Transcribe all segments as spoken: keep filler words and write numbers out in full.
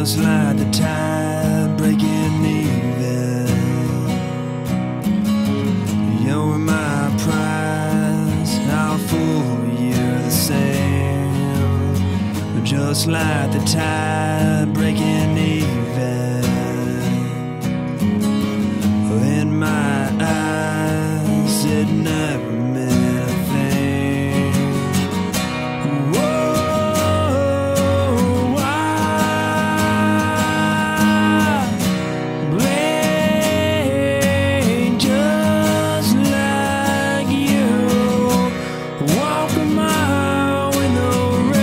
just like the tide breaking even. You're my prize, I'll fool you the same. Just like the tide breaking even. In my eyes, it never meant a thing. Whoa, I bleed just like you. Walk a mile in the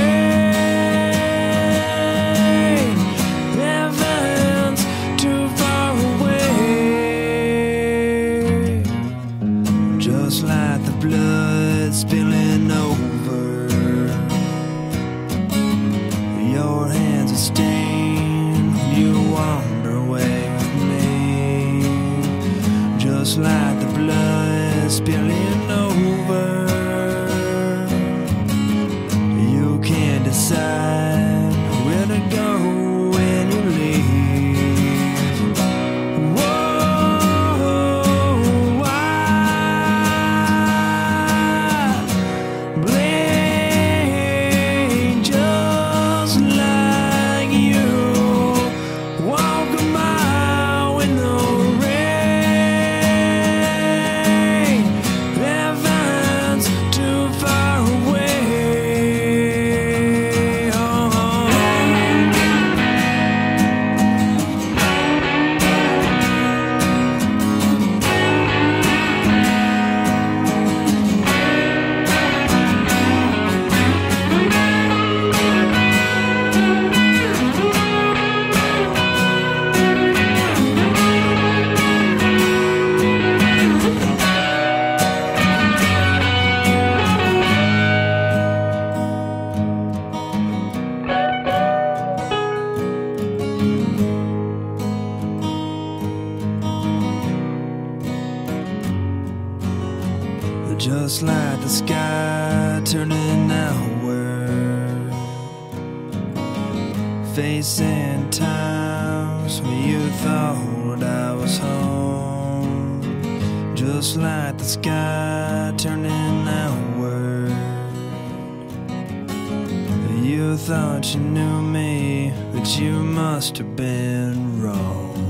rain. Heaven's too far away. Just like the blood spilling over. Your hands are stained, you wander away with me. Just like the blood spilling over. You can't decide where to go when you leave. Whoa, I bleed just like you. Walk a mile in the rain. Heaven's too far away. Oh. Just like the sky turning outward, facing times when you thought I was home. Just like the sky turning outward, you thought you knew me, but you must have been wrong.